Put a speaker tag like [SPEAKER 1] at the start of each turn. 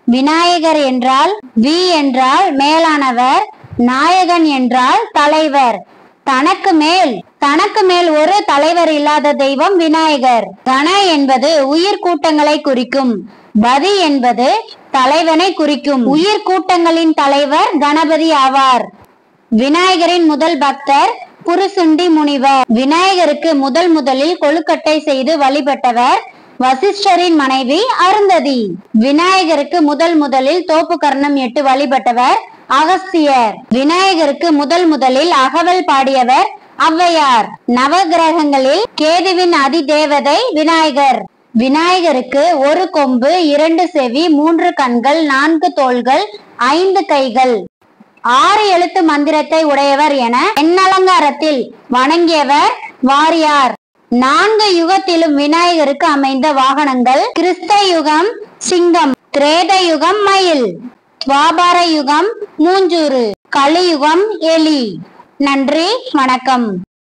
[SPEAKER 1] விநாயகர் என்றால் வி என்றால் மேலானவர், நாயகன் என்றால் தலைவர். தனக்கு மேல் ஒரு தலைவர் இல்லாத தெய்வம் விநாயகர். கண என்பது உயிர் கூட்டங்களை குறிக்கும். பதி என்பது தலைவனை குறிக்கும். உயிர் கூட்டங்களின் தலைவர் கணபதி ஆவார். விநாயகரின் முதல் பக்தர் புருசுண்டி முனிவர். விநாயகருக்கு முதலில் கொழுக்கட்டை செய்து வழிபட்டவர் வசிஷ்டரின் மனைவி அருந்ததி. விநாயகருக்கு முதலில் தோப்பு கர்ணம் எட்டு வழிபட்டவர் அகஸ்தியர். விநாயகருக்கு முதலில் அகவல் பாடியவர் ஔவையார். நவகிரகங்களில் கேதுவின் அதிதேவதை விநாயகர். விநாயகருக்கு ஒரு கொம்பு, 2 செவி, 3 கண்கள், 4 தோள்கள், 5 கைகள், 6 எழுத்து மந்திரத்தை உடையவர் என எண்ணலங்காரத்தில் வணங்கியவர் வாரியார். 4 யுகத்திலும் விநாயகருக்கு அமைந்த வாகனங்கள்: கிறிஸ்த யுகம் சிங்கம், திரேத யுகம் மயில், துவாபர யுகம் மூஞ்சூறு, கலியுகம் எலி. நன்றி, வணக்கம்.